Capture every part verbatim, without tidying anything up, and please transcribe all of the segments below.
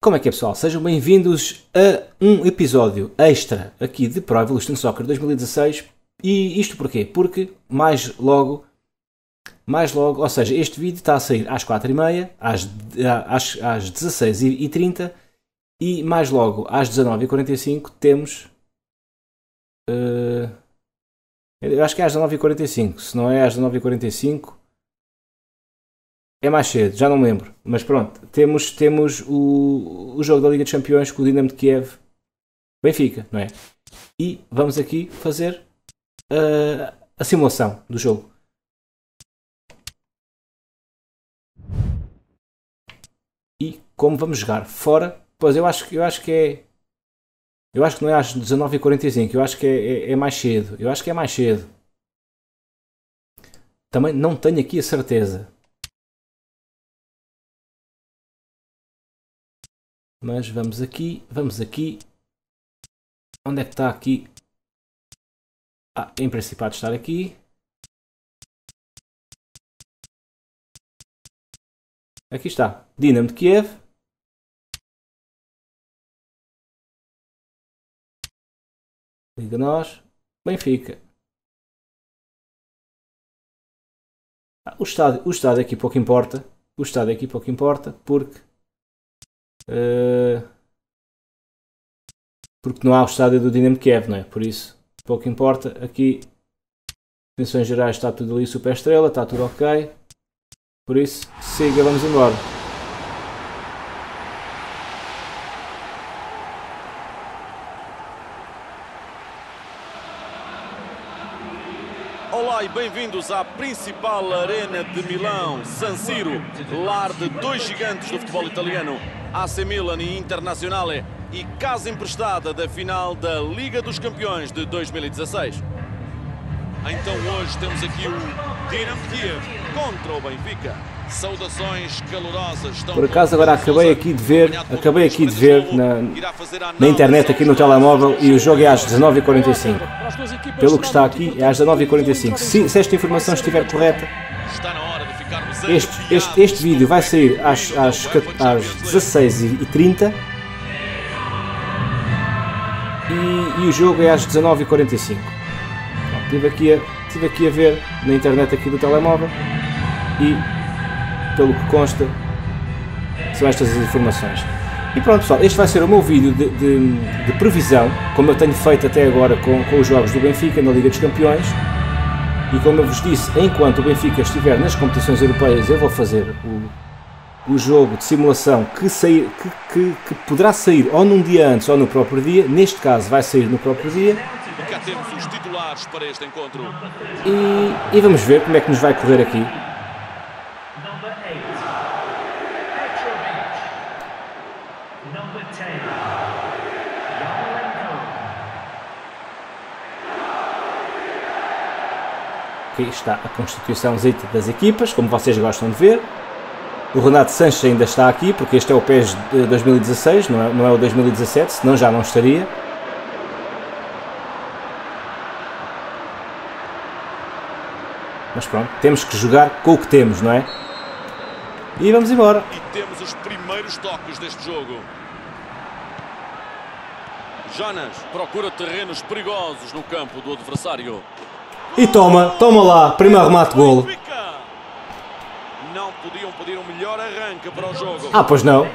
Como é que é, pessoal? Sejam bem-vindos a um episódio extra aqui de Pro Evolution Soccer dois mil e dezasseis. E isto porquê? Porque mais logo, mais logo, ou seja, este vídeo está a sair às quatro e meia, às, às, às dezasseis e trinta e mais logo às dezanove e quarenta e cinco temos... Uh, eu acho que é às dezanove e quarenta e cinco, se não é às dezanove e quarenta e cinco... É mais cedo, já não me lembro. Mas pronto, temos, temos o, o jogo da Liga dos Campeões com o Dinamo de Kiev Benfica, não é? E vamos aqui fazer uh, a simulação do jogo. E como vamos jogar fora, pois eu acho, eu acho que é... Eu acho que não é às dezanove e quarenta e cinco, eu acho que é, é, é mais cedo. Eu acho que é mais cedo. Também não tenho aqui a certeza. Mas vamos aqui, vamos aqui. Onde é que está aqui? Ah, em princípio há de estar aqui. Aqui está. Dinamo de Kiev. Liga nós. Benfica. Ah, o estádio, o estádio aqui pouco importa. O estádio aqui pouco importa porque... Uh, porque não há o estádio do Dinamo de Kiev, não é? Por isso, pouco importa. Aqui, condições gerais, está tudo ali super estrela, está tudo ok. Por isso, siga, vamos embora. Olá e bem-vindos à principal arena de Milão, San Siro, lar de dois gigantes do futebol italiano, A C Milan e Internazionale, e casa emprestada da final da Liga dos Campeões de dois mil e dezasseis. Então hoje temos aqui o Dinamo de Kiev contra o Benfica. Saudações calorosas. Por acaso agora acabei aqui de ver, acabei aqui de ver na, na internet aqui no telemóvel e o jogo é às dezanove e quarenta e cinco. Pelo que está aqui é às dezanove e quarenta e cinco. Se, se esta informação estiver correta, este, este, este vídeo vai sair às, às, às dezasseis e trinta e, e o jogo é às dezanove e quarenta e cinco. Estive aqui, a, estive aqui a ver na internet aqui do telemóvel e, pelo que consta, são estas as informações. E pronto, pessoal, este vai ser o meu vídeo de, de, de previsão, como eu tenho feito até agora com, com os jogos do Benfica na Liga dos Campeões. E como eu vos disse, enquanto o Benfica estiver nas competições europeias, eu vou fazer o, o jogo de simulação que, sair, que, que, que poderá sair ou num dia antes ou no próprio dia. Neste caso vai sair no próprio dia. E cá temos os titulares para este encontro. E, e vamos ver como é que nos vai correr aqui. Aqui está a constituição das equipas, como vocês gostam de ver. O Renato Sanches ainda está aqui, porque este é o P E S de dois mil e dezasseis, não é, não é o dois mil e dezassete, senão já não estaria. Mas pronto, temos que jogar com o que temos, não é? E vamos embora. E temos os primeiros toques deste jogo. Jonas procura terrenos perigosos no campo do adversário. E toma, toma lá, primeiro remate de golo. Não podiam pedir um melhor arranque para o jogo. Ah, pois não.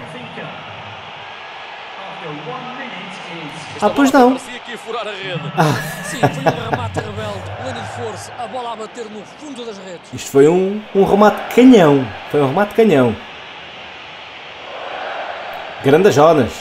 Ah, pois não. Parecia que ia furar a rede. Ah. Sim, foi um remate rebelde, pleno de força, a bola a bater no fundo das redes. Isto foi um, um remate canhão. Foi um remate canhão. Grande Jonas.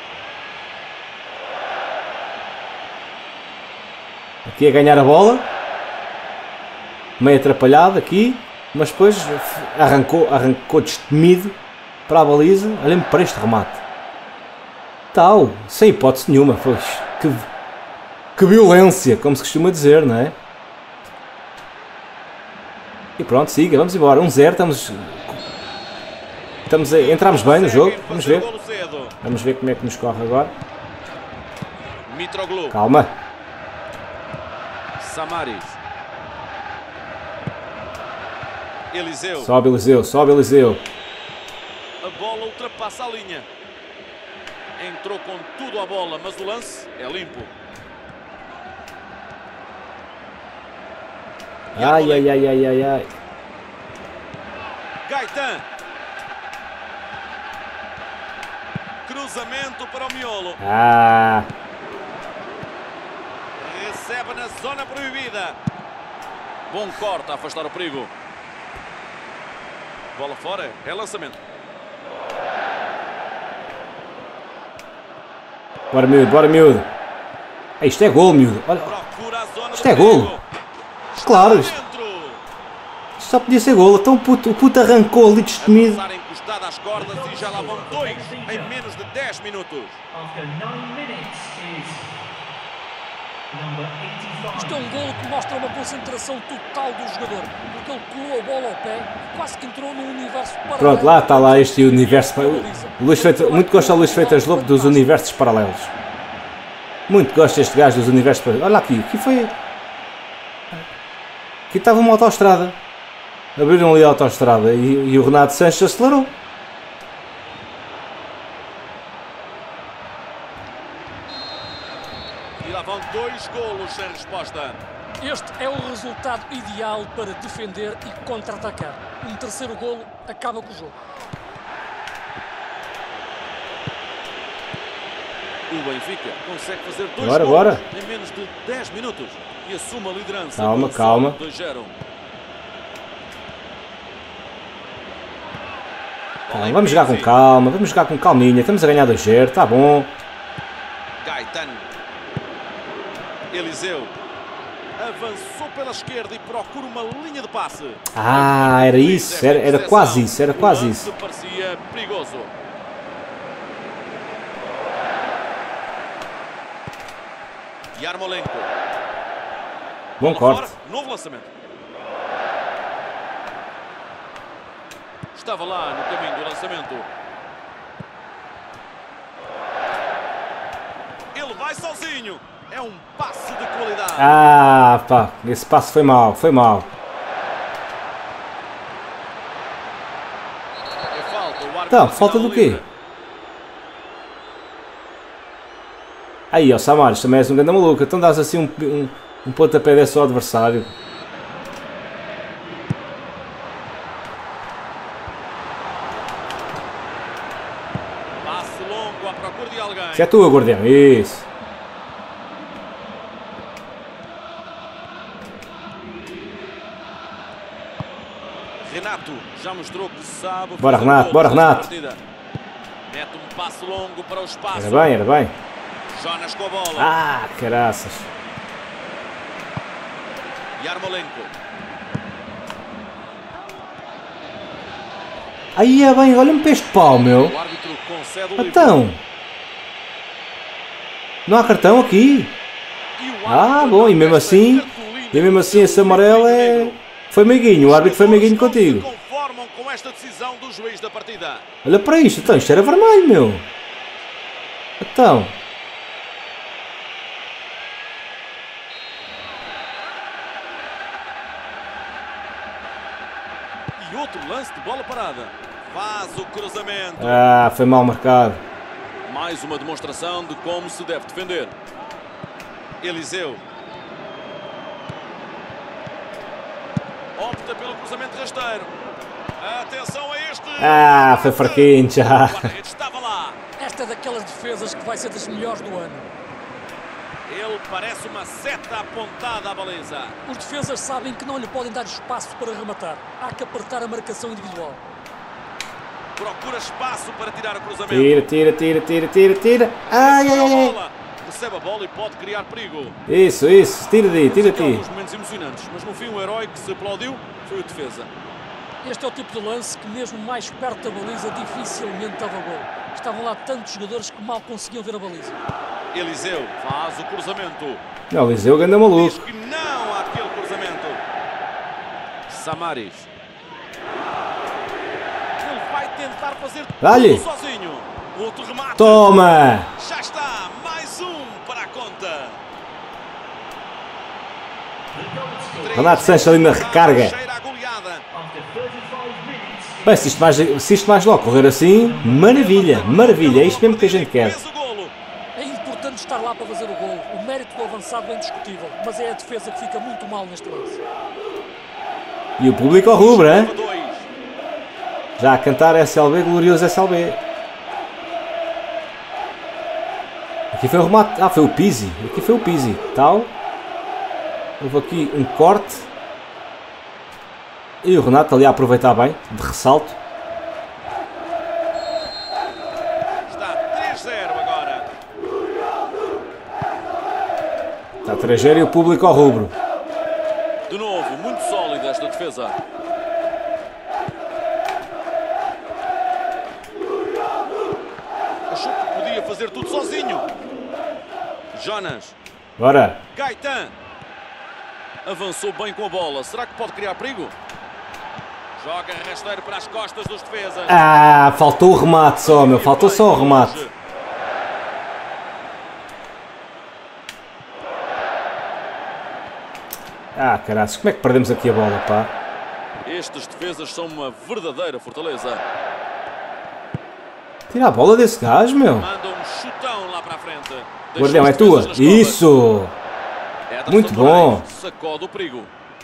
Aqui a ganhar a bola. Meio atrapalhado aqui, mas depois arrancou, arrancou destemido para a baliza. Olhem-me para este remate. Tal, sem hipótese nenhuma. Pois, que, que violência, como se costuma dizer, não é? E pronto, siga, vamos embora. um zero, estamos, estamos a, entramos bem no jogo. Vamos ver. Vamos ver como é que nos corre agora. Calma. Samaris. Eliseu. Sobe Eliseu, sobe Eliseu. A bola ultrapassa a linha. Entrou com tudo à bola, mas o lance é limpo. Ai, ai, ai, ai, ai, ai. Gaetan. Cruzamento para o miolo. Ah. Recebe na zona proibida. Bom corte a afastar o perigo. Bola fora, é lançamento. Bora, miúdo, bora, miúdo. Isto é gol, miúdo. Olha. Isto é gol. Claro, isto, isto só podia ser gol. Então o puto, o puto arrancou ali destemido. Encostado às cordas e já lá vão dois em menos de dez minutos. Isto é um golo que mostra uma concentração total do jogador, porque ele colou a bola ao pé, quase que entrou num universo paralelo. Pronto, lá está lá este universo. O Luís Freitas, muito gosto do Luís Freitas Lobo dos universos paralelos. Muito gosto deste gajo dos universos paralelos. Olha aqui, aqui foi... Aqui estava uma autoestrada. Abriram ali a autoestrada e, e o Renato Sanches acelerou. E lá vão dois golos sem resposta. Este é o resultado ideal para defender e contra-atacar. Um terceiro golo acaba com o jogo. O Benfica consegue fazer dois Bora, golos bora. em menos de dez minutos e assume a liderança. Calma, calma. dois a zero. Calma, vamos jogar com calma, vamos jogar com calminha. Estamos a ganhar dois a zero, está bom. Gaetan. Eliseu. Avançou pela esquerda e procura uma linha de passe. Ah, era isso, era, era quase isso, era quase isso. Parecia perigoso. Yarmolenko. Bom corte. Novo lançamento. Estava lá no caminho do lançamento. Ele vai sozinho. É um passe de qualidade. Ah, pá, esse passe foi mal, foi mal. É falta. O árbitro Então, falta do quê? livre. Aí, ó, Samaris, também és um grande maluco. Então dás assim um, um, um pontapé desse ao adversário. Passe longo à procura de alguém. Isso é tua, guardião, isso. Renato já mostrou que sabe. Bora, fazer Renato, gol bora, nesta Renato. partida. Mete um passe longo para o espaço. Era bem, era bem. Jonas com a bola. Ah, caraças. Yarmolenko. Aí é bem, olha-me para este pau, meu. O árbitro concede o livre. Então. Não há cartão aqui. E o Ah, árbitro bom, e mesmo esta assim, cartolina e mesmo assim esse amarelo é... Foi meiguinho, o árbitro foi meiguinho contigo. Não se conformam com esta decisão do juiz da partida. Olha para isto, então, isto era vermelho, meu. Então. E outro lance de bola parada. Faz o cruzamento. Ah, foi mal marcado. Mais uma demonstração de como se deve defender. Eliseu. Opta pelo cruzamento rasteiro. Atenção a este. Ah, foi fraquinho já. O guarda-redes estava lá. Esta é daquelas defesas que vai ser das melhores do ano. Ele parece uma seta apontada à baliza. Os defesas sabem que não lhe podem dar espaço para rematar. Há que apertar a marcação individual. Procura espaço para tirar o cruzamento. Tira, tira, tira, tira, tira, tira. Ai, ai, ai. Bola. Recebe a bola e pode criar perigo. Isso, isso. Tira daí, tira Aqui há daí. alguns momentos emocionantes, mas no fim o herói que se aplaudiu foi o defesa. Este é o tipo de lance que mesmo mais perto da baliza dificilmente dava gol. Estavam lá tantos jogadores que mal conseguiam ver a baliza. Eliseu faz o cruzamento. Não, Eliseu ganda Diz maluco. que não àquele cruzamento. Samaris. Ele vai tentar fazer Dá-lhe. tudo sozinho. Outro remate. Toma! Já está, mais um para a conta. Renato Sanches ali na recarga. Cheira a goleada. Bem, se isto mais, se isto mais logo correr assim, maravilha, maravilha, é isto mesmo que a gente quer. É importante estar lá para fazer o gol. O mérito do avançado é indiscutível, mas é a defesa que fica muito mal neste lance. E o público ao rubro, hein? Já a cantar S L B, glorioso S L B. Aqui foi o remate. Ah, foi o Pizzi. Aqui foi o Pizzi. Tal. Houve aqui um corte. E o Renato ali a aproveitar bem, de ressalto. Está três zero agora. Está três zero e o público ao rubro. De novo, muito sólida esta defesa. Achou que podia fazer tudo sozinho. Jonas. Bora. Gaetan. Avançou bem com a bola. Será que pode criar perigo? Joga rasteiro para as costas dos defesas. Ah, faltou o remate só, meu. Faltou só o remate. Ah, caralho. Como é que perdemos aqui a bola, pá? Estes defesas são uma verdadeira fortaleza. Tira a bola desse gajo, meu. Manda um chutão lá para a frente. Guardião, é tua. Isso. Muito bom. Sacode o perigo.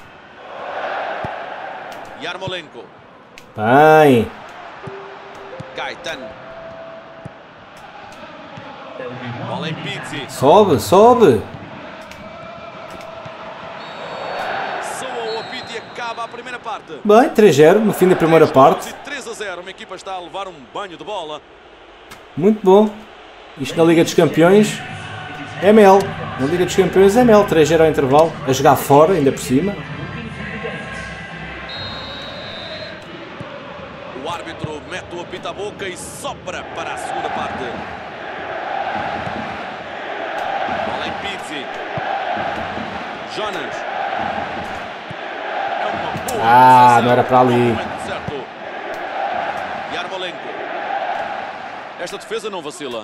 Yarmolenko. Bem. Gaetan. Bola em Pizzi. Sobe, sobe. Soa o apito e acaba a primeira parte. Bem, três zero no fim da primeira parte. três a zero. Uma equipa está a levar um banho de bola. Muito bom. Isto na Liga dos Campeões. M L. Na Liga dos Campeões M L. três zero ao intervalo. A jogar fora, ainda por cima. O árbitro mete o apito à boca e sopra para a segunda parte. Bola em Pizzi. Jonas. É uma boa Ah, transação. não era para ali. Certo. Yarmolenko. Esta defesa não vacila.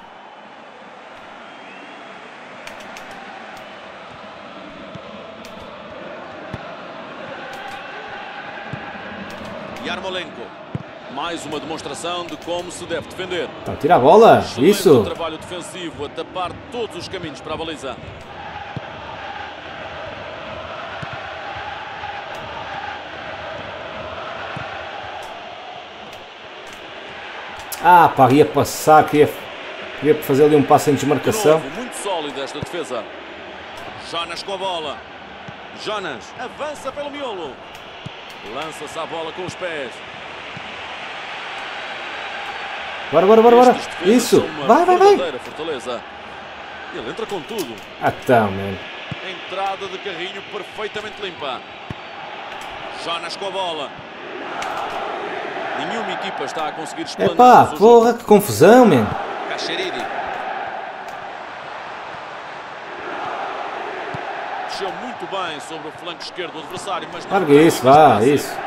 Yarmolenko. Mais uma demonstração de como se deve defender. Então tira a bola. Excelente Isso. trabalho defensivo a tapar todos os caminhos para a baliza. Ah, pá, ia passar. Queria, queria fazer ali um passo em De desmarcação. novo, muito sólida esta defesa. Jonas com a bola. Jonas avança pelo miolo. Lança-se a bola com os pés. Bora, bora, bora, bora. Estes defesas Isso. são uma Vai, vai, vai. verdadeira fortaleza. Ele entra com tudo. Ah, então, man. Entrada de carrinho perfeitamente limpa. Jonas com a bola. Nenhuma equipa está a conseguir explanar. Epá, o seu porra, jogo. que confusão, man. Cacheridi. Desceu muito bem sobre o flanco esquerdo do adversário, mas não Larga tem isso, muita vá, espaço. isso.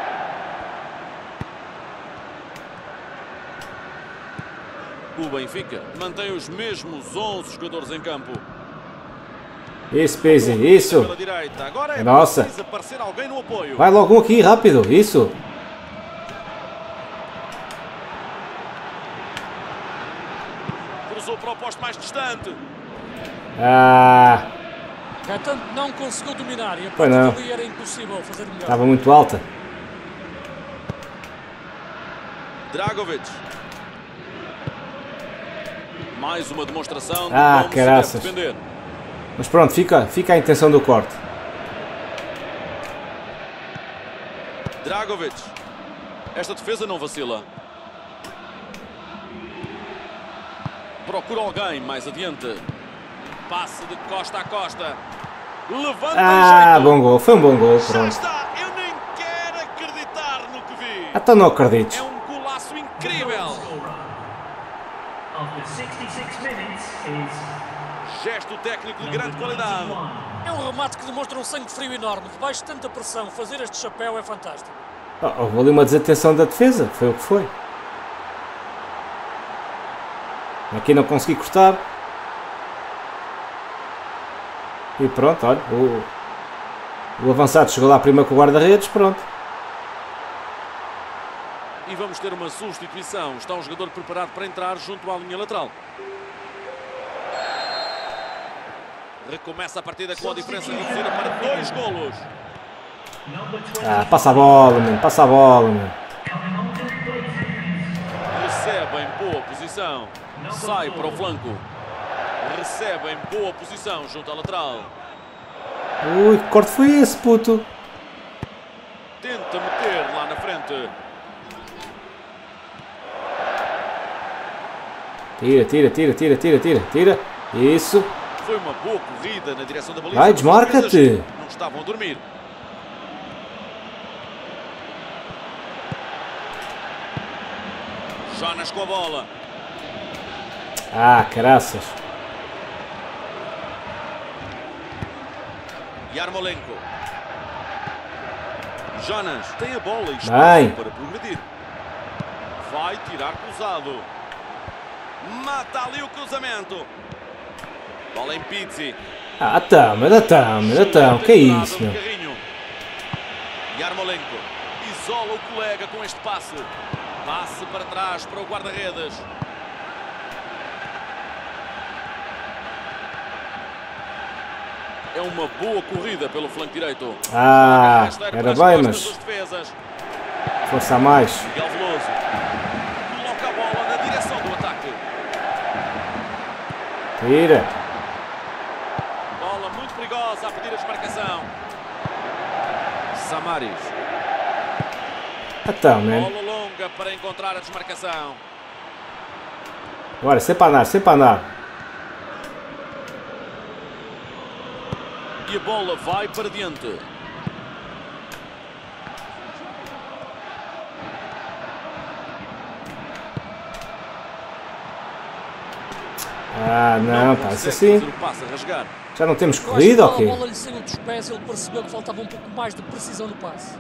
O Benfica mantém os mesmos onze jogadores em campo. Isso, Pizzi, isso. Pela direita. Agora é Nossa. preciso aparecer alguém no apoio. Vai logo um aqui, rápido. Isso. Cruzou para o posto mais distante. Ah, Gaetan não conseguiu dominar e a Pois partir não. dali era impossível fazer melhor. estava muito alta. Dragovic. Mais uma demonstração de Ah, como se caraças. deve defender. Mas pronto, fica, fica a intenção do corte. Dragovic. Esta defesa não vacila. Procura alguém mais adiante. Passe de costa a costa. Levanta Ah, em jeito. bom gol. Foi um bom gol, Já pronto. está. Eu nem quero acreditar no que vi. Até não acredito. É um golaço incrível. After sixty-six minutes is Gesto técnico de grande qualidade. É um remate que demonstra um sangue frio enorme. Debaixo de tanta pressão, fazer este chapéu é fantástico. Oh, houve ali uma desatenção da defesa. Foi o que foi. Aqui não consegui cortar. E pronto, olha. O, o avançado chegou lá primeiro com o guarda-redes. Pronto. E vamos ter uma substituição. Está um jogador preparado para entrar junto à linha lateral. Recomeça a partida com a diferença reduzida para dois golos. Ah, passa a bola, mano. Passa a bola, mano. Recebe em boa posição. Sai para o flanco. Recebe em boa posição junto à lateral. Ui, que corte foi esse, puto? Tenta meter lá na frente. Tira, tira, tira, tira, tira, tira, tira. Isso. Foi uma boa corrida na direção da baliza. Vai, desmarca-te. Não estavam a dormir. Jonas com a bola. Ah, caraças. Yarmolenko. Jonas tem a bola e Vai. para progredir. Vai tirar cruzado. Mata ali o cruzamento. Bola em Pizzi. Ah, tá, mas tá, mas tá. Que é isso, meu? Yarmolenko isola o colega com este passe. Passe para trás para o guarda-redes. É uma boa corrida pelo flanco direito. Ah, era bem, mas força a mais. Miguel Veloso coloca a bola na direção do ataque. Tira. Bola muito perigosa a pedir a desmarcação. Samaris. Então, man. Bola longa para encontrar a desmarcação. Agora, sem para andar, sem para andar. E a bola vai para diante. Ah, não, pá, isso assim. Já não temos corrida, ok? A bola lhe saiu dos pés, ele percebeu que faltava um pouco mais de precisão no passe.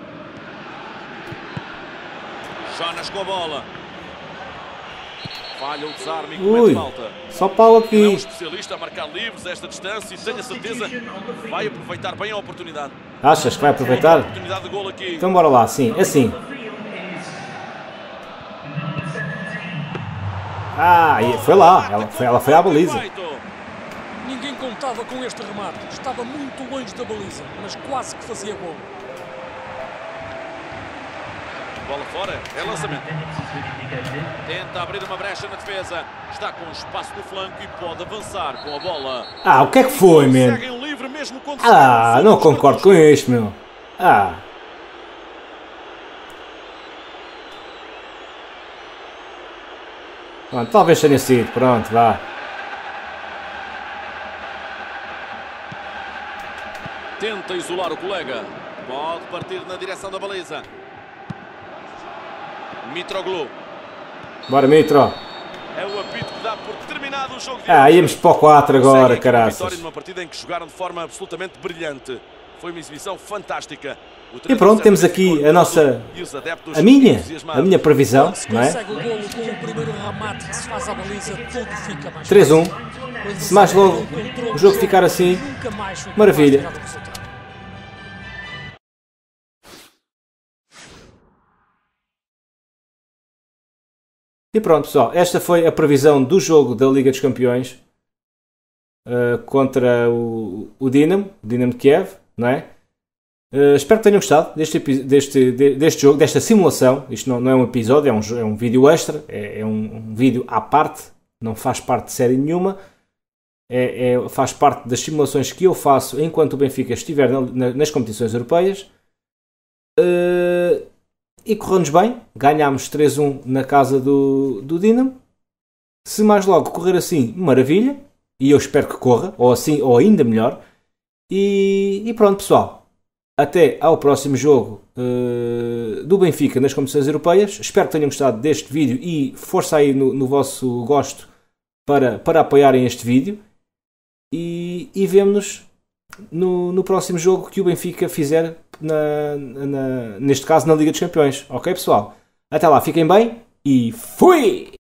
Jonas com a bola. Falha o desarme e Ui, comete falta. só Paulo É um aqui. especialista a marcar livres a esta distância e tenho a certeza que vai aproveitar bem a oportunidade. Achas que vai aproveitar? Oportunidade de gol aqui. Então bora lá, sim, assim. Ah, e foi lá, ela foi, ela foi à baliza. Ninguém contava com este remate. Estava muito longe da baliza, mas quase que fazia gol. Bola fora, é lançamento. Tenta abrir uma brecha na defesa. Está com espaço no flanco e pode avançar com a bola. Ah, o que é que foi, man? Seguem livre mesmo quando Ah, não concordo com isto, meu. Ah. Pronto, talvez tenha sido, pronto, vá. Tenta isolar o colega. Pode partir na direção da baliza. Mitroglou. Bora, Mitro. É o apito que dá por terminado o jogo de Ah, hoje. íamos para o quatro agora, Conseguem aqui uma caraças. vitória numa partida em que jogaram de forma absolutamente brilhante. Foi uma exibição fantástica. E pronto, temos aqui a nossa, a minha, a minha previsão, Quando se não é? consegue o golo com o primeiro remate que se faz à baliza, tudo fica mais três a um. fácil. Quando Se mais se logo encontrou o jogo ficar assim, nunca mais foi maravilha. capaz de tirar o resultado. E pronto, pessoal, esta foi a previsão do jogo da Liga dos Campeões uh, contra o, o Dinamo, o Dinamo de Kiev, não é? Uh, espero que tenham gostado deste, deste, deste jogo, desta simulação. Isto não, não é um episódio, é um, é um vídeo extra, é, é um, um vídeo à parte, não faz parte de série nenhuma. É, é, faz parte das simulações que eu faço enquanto o Benfica estiver na, na, nas competições europeias. Uh, e correu-nos bem, ganhámos três a um na casa do, do Dinamo. Se mais logo correr assim, maravilha, e eu espero que corra, ou assim, ou ainda melhor. E, e pronto, pessoal, até ao próximo jogo uh, do Benfica nas competições europeias. Espero que tenham gostado deste vídeo e força aí no, no vosso gosto para, para apoiarem este vídeo. E, e vemo-nos no, no próximo jogo que o Benfica fizer, na, na, neste caso na Liga dos Campeões. Ok, pessoal? Até lá, fiquem bem e fui!